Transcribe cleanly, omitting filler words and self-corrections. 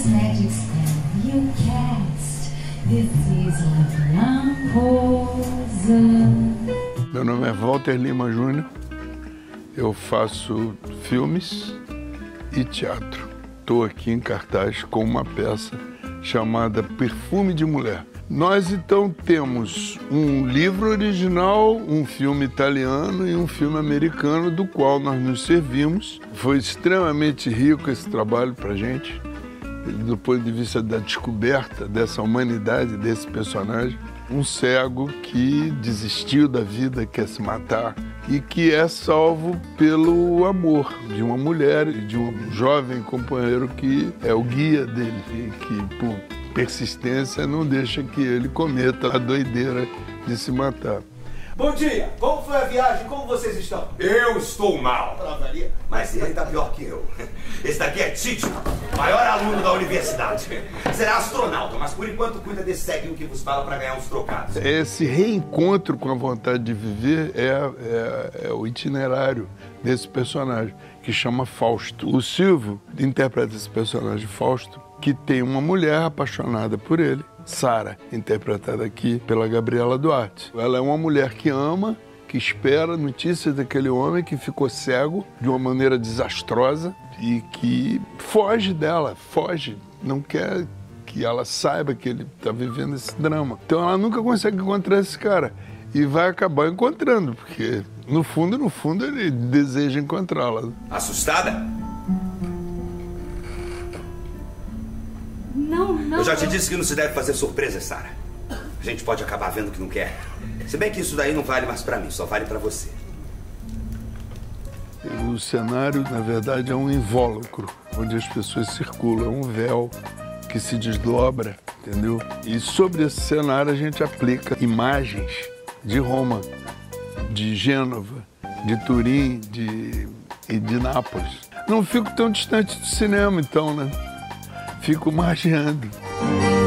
this magic spell you cast. This is like poison. Meu nome é Walter Lima Júnior. Eu faço filmes e teatro. Estou aqui em cartaz com uma peça chamada Perfume de Mulher. Nós, então, temos um livro original, um filme italiano e um filme americano, do qual nós nos servimos. Foi extremamente rico esse trabalho para a gente, do ponto de vista da descoberta dessa humanidade, desse personagem. Um cego que desistiu da vida, quer se matar, e que é salvo pelo amor de uma mulher e de um jovem companheiro que é o guia dele, e que, por persistência, não deixa que ele cometa a doideira de se matar. Bom dia! Como foi a viagem? Como vocês estão? Eu estou mal. Travaria? Mas ele está pior que eu. Esse daqui é Tito, maior aluno da universidade. Será astronauta, mas por enquanto cuida desse ceguinho que vos fala para ganhar uns trocados. Esse reencontro com a vontade de viver é o itinerário desse personagem, que chama Fausto. O Silvio interpreta esse personagem Fausto, que tem uma mulher apaixonada por ele, Sara, interpretada aqui pela Gabriela Duarte. Ela é uma mulher que ama, que espera notícias daquele homem que ficou cego de uma maneira desastrosa e que foge dela, foge, não quer que ela saiba que ele está vivendo esse drama. Então ela nunca consegue encontrar esse cara e vai acabar encontrando, porque no fundo ele deseja encontrá-la. Assustada? Não. Eu já te disse que não se deve fazer surpresa, Sara. A gente pode acabar vendo o que não quer. Se bem que isso daí não vale mais pra mim, só vale pra você. O cenário, na verdade, é um invólucro, onde as pessoas circulam, é um véu que se desdobra, entendeu? E sobre esse cenário a gente aplica imagens de Roma, de Gênova, de Turim e de Nápoles. Não fico tão distante do cinema, então, né? Fico margeando.